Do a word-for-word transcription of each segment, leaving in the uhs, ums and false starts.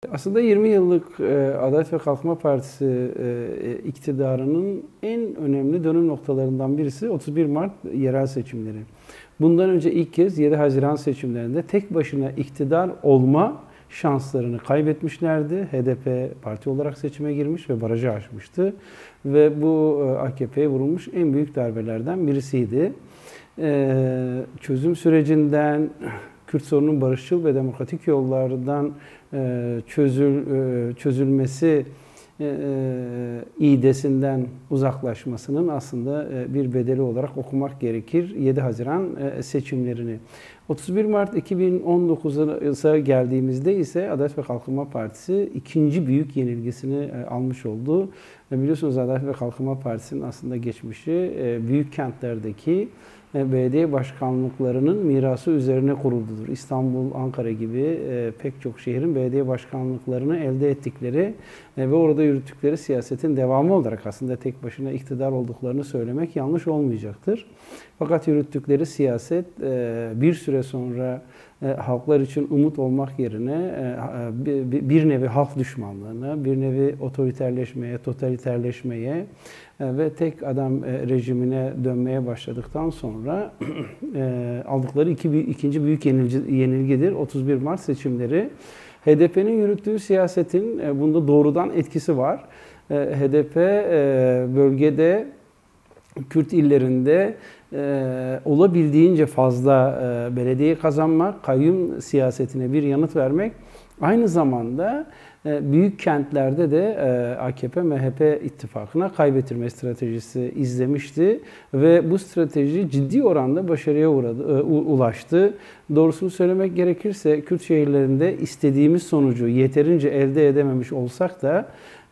Aslında yirmi yıllık e, Adalet ve Kalkınma Partisi e, iktidarının en önemli dönüm noktalarından birisi otuz bir Mart yerel seçimleri. Bundan önce ilk kez yedi Haziran seçimlerinde tek başına iktidar olma şanslarını kaybetmişlerdi. H D P parti olarak seçime girmiş ve barajı aşmıştı. Ve bu A K P'ye vurulmuş en büyük darbelerden birisiydi. E, çözüm sürecinden, Kürt sorunun barışçıl ve demokratik yollardan çözül, çözülmesi idesinden uzaklaşmasının aslında bir bedeli olarak okumak gerekir yedi Haziran seçimlerini. otuz bir Mart iki bin on dokuza geldiğimizde ise Adalet ve Kalkınma Partisi ikinci büyük yenilgisini almış oldu. Biliyorsunuz Adalet ve Kalkınma Partisi'nin aslında geçmişi büyük kentlerdeki belediye başkanlıklarının mirası üzerine kuruludur. İstanbul, Ankara gibi pek çok şehrin belediye başkanlıklarını elde ettikleri ve orada yürüttükleri siyasetin devamı olarak aslında tek başına iktidar olduklarını söylemek yanlış olmayacaktır. Fakat yürüttükleri siyaset bir süre sonra halklar için umut olmak yerine bir nevi halk düşmanlığına, bir nevi otoriterleşmeye, totaliterleşmeye ve tek adam rejimine dönmeye başladıktan sonra aldıkları iki, ikinci büyük yenilgidir otuz bir Mart seçimleri. H D P'nin yürüttüğü siyasetin bunda doğrudan etkisi var. H D P bölgede, Kürt illerinde e, olabildiğince fazla e, belediye kazanmak, kayyum siyasetine bir yanıt vermek, aynı zamanda e, büyük kentlerde de e, A K P M H P ittifakına kaybettirme stratejisi izlemişti ve bu strateji ciddi oranda başarıya uğradı, e, ulaştı. Doğrusunu söylemek gerekirse Kürt şehirlerinde istediğimiz sonucu yeterince elde edememiş olsak da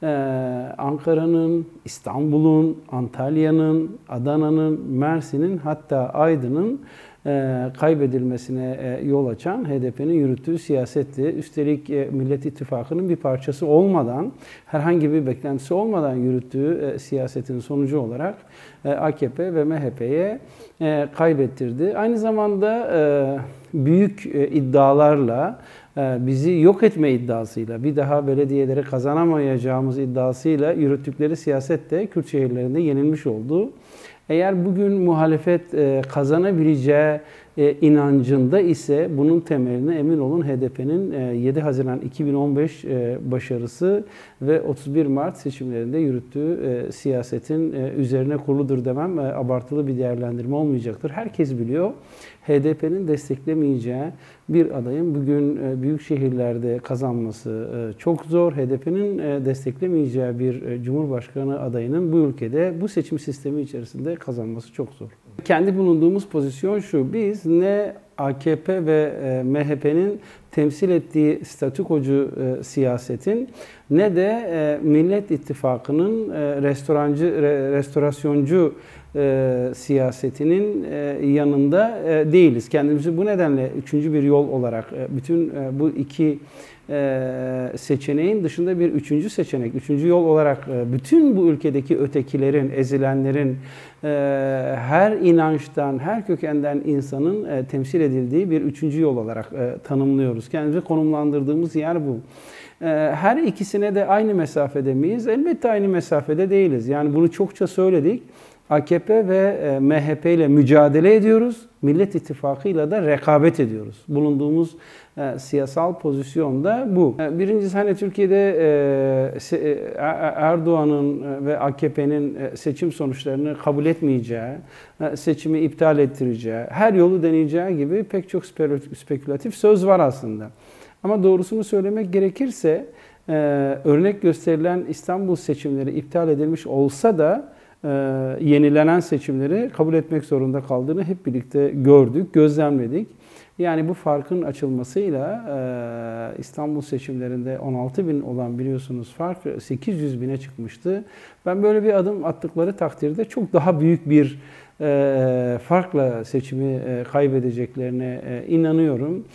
Ankara'nın, İstanbul'un, Antalya'nın, Adana'nın, Mersin'in hatta Aydın'ın kaybedilmesine yol açan H D P'nin yürüttüğü siyasetti. Üstelik Millet İttifakı'nın bir parçası olmadan, herhangi bir beklentisi olmadan yürüttüğü siyasetin sonucu olarak A K P ve M H P'ye kaybettirdi. Aynı zamanda büyük iddialarla, bizi yok etme iddiasıyla, bir daha belediyeleri kazanamayacağımız iddiasıyla yürüttükleri siyaset de Kürt şehirlerinde yenilmiş oldu. Eğer bugün muhalefet kazanabileceği inancında ise bunun temeline emin olun H D P'nin yedi Haziran iki bin on beş başarısı ve otuz bir Mart seçimlerinde yürüttüğü siyasetin üzerine kuruludur demem abartılı bir değerlendirme olmayacaktır. Herkes biliyor H D P'nin desteklemeyeceği bir adayın bugün büyük şehirlerde kazanması çok zor. H D P'nin desteklemeyeceği bir Cumhurbaşkanı adayının bu ülkede bu seçim sistemi içerisinde kazanması çok zor. Kendi bulunduğumuz pozisyon şu: biz ne A K P ve M H P'nin temsil ettiği statükocu siyasetin ne de Millet İttifakı'nın restorancı, restorasyoncu siyasetinin yanında değiliz. Kendimizi bu nedenle üçüncü bir yol olarak bütün bu iki seçeneğin dışında bir üçüncü seçenek, üçüncü yol olarak bütün bu ülkedeki ötekilerin, ezilenlerin, her inançtan, her kökenden insanın temsil edildiği bir üçüncü yol olarak tanımlıyoruz. Kendimizi konumlandırdığımız yer bu. Her ikisine de aynı mesafede miyiz? Elbette aynı mesafede değiliz. Yani bunu çokça söyledik. A K P ve M H P ile mücadele ediyoruz. Millet İttifakı ile de rekabet ediyoruz. Bulunduğumuz e, siyasal pozisyonda bu. E, birincisi hani Türkiye'de e, Erdoğan'ın ve A K P'nin seçim sonuçlarını kabul etmeyeceği, e, seçimi iptal ettireceği, her yolu deneyeceği gibi pek çok spekülatif söz var aslında. Ama doğrusunu söylemek gerekirse e, örnek gösterilen İstanbul seçimleri iptal edilmiş olsa da yenilenen seçimleri kabul etmek zorunda kaldığını hep birlikte gördük, gözlemledik. Yani bu farkın açılmasıyla İstanbul seçimlerinde on altı bin olan biliyorsunuz fark sekiz yüz bine çıkmıştı. Ben böyle bir adım attıkları takdirde çok daha büyük bir farkla seçimi kaybedeceklerine inanıyorum.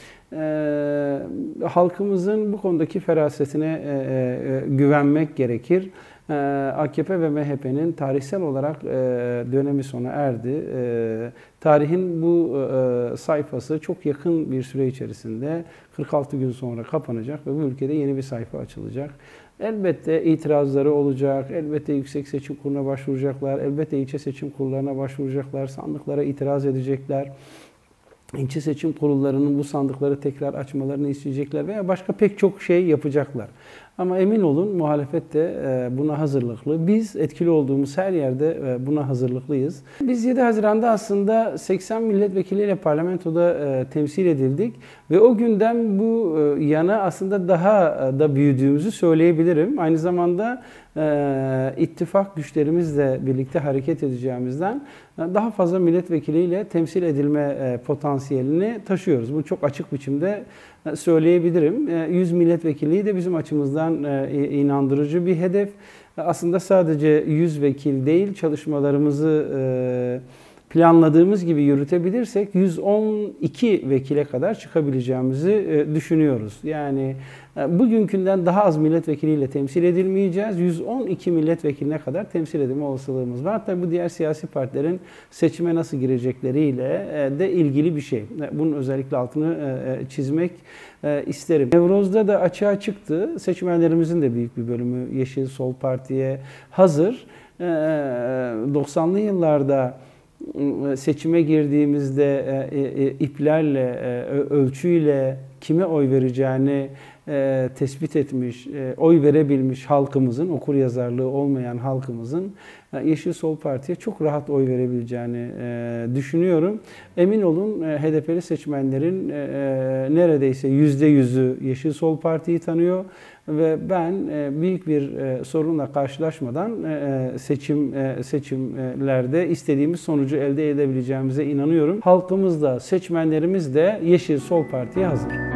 Halkımızın bu konudaki ferasetine güvenmek gerekir. A K P ve M H P'nin tarihsel olarak dönemi sona erdi. Tarihin bu sayfası çok yakın bir süre içerisinde kırk altı gün sonra kapanacak ve bu ülkede yeni bir sayfa açılacak. Elbette itirazları olacak, elbette Yüksek Seçim Kurulu'na başvuracaklar, elbette ilçe seçim kurullarına başvuracaklar, sandıklara itiraz edecekler. İlçe seçim kurullarının bu sandıkları tekrar açmalarını isteyecekler veya başka pek çok şey yapacaklar. Ama emin olun muhalefet de buna hazırlıklı. Biz etkili olduğumuz her yerde buna hazırlıklıyız. Biz yedi Haziran'da aslında seksen milletvekiliyle parlamentoda temsil edildik ve o günden bu yana aslında daha da büyüdüğümüzü söyleyebilirim. Aynı zamanda ittifak güçlerimizle birlikte hareket edeceğimizden daha fazla milletvekiliyle temsil edilme potansiyelini taşıyoruz. Bunu çok açık biçimde söyleyebilirim. yüz milletvekili de bizim açımızdan inandırıcı bir hedef. Aslında sadece yüz vekil değil, çalışmalarımızı planladığımız gibi yürütebilirsek yüz on iki vekile kadar çıkabileceğimizi düşünüyoruz. Yani bugünkünden daha az milletvekiliyle temsil edilmeyeceğiz. yüz on iki milletvekiline kadar temsil edilme olasılığımız var. Tabii bu diğer siyasi partilerin seçime nasıl girecekleriyle de ilgili bir şey. Bunun özellikle altını çizmek isterim. Nevroz'da da açığa çıktı. Seçmenlerimizin de büyük bir bölümü Yeşil Sol Parti'ye hazır. doksanlı yıllarda seçime girdiğimizde iplerle, ölçüyle kime oy vereceğini tespit etmiş, oy verebilmiş halkımızın, okuryazarlığı olmayan halkımızın Yeşil Sol Parti'ye çok rahat oy verebileceğini düşünüyorum. Emin olun H D P'li seçmenlerin neredeyse yüzde yüzü Yeşil Sol Parti'yi tanıyor ve ben büyük bir sorunla karşılaşmadan seçim seçimlerde istediğimiz sonucu elde edebileceğimize inanıyorum. Halkımız da, seçmenlerimiz de Yeşil Sol Parti'ye hazır.